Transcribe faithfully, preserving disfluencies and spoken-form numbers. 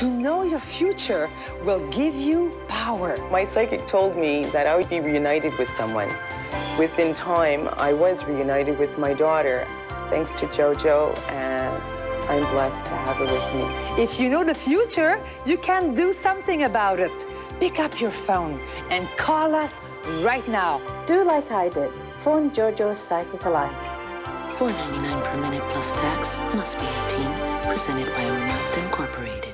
To know your future will give you power. My psychic told me that I would be reunited with someone. Within time, I was reunited with my daughter, thanks to Jojo, and I'm blessed to have her with me. If you know the future, you can do something about it. Pick up your phone and call us right now. Do like I did. Phone Jojo's Psychic Alliance. four ninety-nine per minute plus tax. Must be eighteen. Presented by Mazda Incorporated.